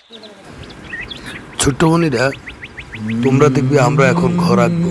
ছোট্ট মনিরা, তোমরা দেখবে আমরা এখন ঘর আঁকবো।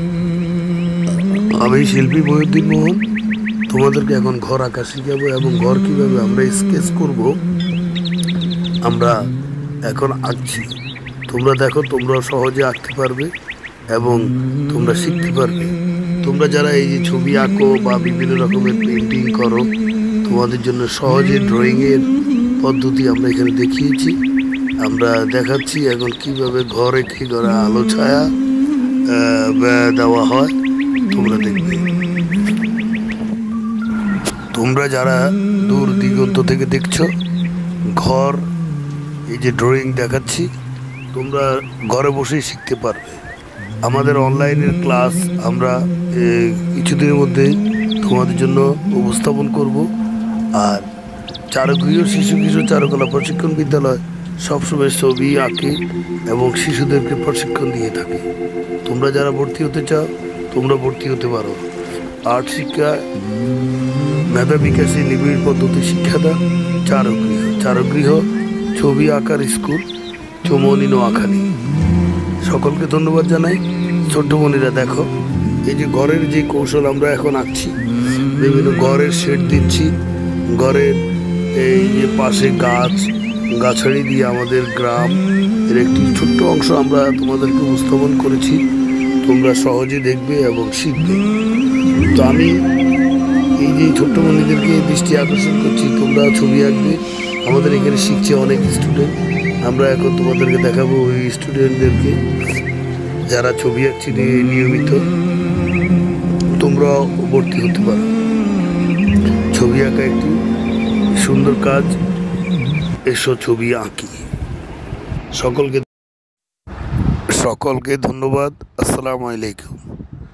আমি শিল্পী মহিউদ্দিন মোহন তোমাদেরকে এখন ঘর আঁকা শিখাবো এবং ঘর কিভাবে আমরা স্কেচ করব আমরা এখন আঁকছি। তোমরা দেখো, তোমরা সহজে আঁকতে পারবে এবং তোমরা শিখতে পারবে। তোমরা যারা এই যে ছবি আঁকো বা বিভিন্ন রকমের পেন্টিং করো, তোমাদের জন্য সহজে ড্রয়িংয়ের পদ্ধতি আমরা এখানে দেখিয়েছি। আমরা দেখাচ্ছি এখন কিভাবে ঘর এঁকে ঘরে আলো ছায়া দেওয়া হয়, তোমরা দেখবে। তোমরা যারা দূর দিগন্ত থেকে দেখছো ঘর, এই যে ড্রয়িং দেখাচ্ছি, তোমরা ঘরে বসেই শিখতে পারবে। আমাদের অনলাইনের ক্লাস আমরা কিছুদিনের মধ্যে তোমাদের জন্য উপস্থাপন করব। আর চারুগৃহ শিশু কিশোর চারুকলা প্রশিক্ষণ বিদ্যালয় সবসময় ছবি আঁকে এবং শিশুদেরকে প্রশিক্ষণ দিয়ে থাকে। তোমরা যারা ভর্তি হতে চাও তোমরা ভর্তি হতে পারো। আর্ট শিক্ষা, মেধা বিকাশে নিবিড় পদ্ধতি শিক্ষাদান, চারুগৃহ ছবি আঁকার স্কুল, চৌমনি নোয়াখালী। সকলকে ধন্যবাদ জানাই। ছোট্ট মনিরা দেখো, এই যে ঘরের যে কৌশল আমরা এখন আঁকছি, বিভিন্ন ঘরের শেড দিচ্ছি, ঘরের এই যে পাশে গাছাড়ি দিয়ে আমাদের গ্রাম এর একটি ছোট্ট অংশ আমরা তোমাদেরকে উপস্থাপন করেছি। তোমরা সহজে দেখবে এবং শিখবে। তো আমি এই যে ছোট্ট মনিদেরকে দৃষ্টি আকর্ষণ করছি, তোমরা ছবি আঁকবে। আমাদের এখানে শিখছে অনেক স্টুডেন্ট। আমরা এখন তোমাদেরকে দেখাবো ওই স্টুডেন্টদেরকে যারা ছবি আঁকছে নিয়মিত। তোমরাও ভর্তি হতে পারো। ছবি আঁকা একটি সুন্দর কাজ, এসো ছবি আঁকি। সকলকে ধন্যবাদ। আসসালামু আলাইকুম।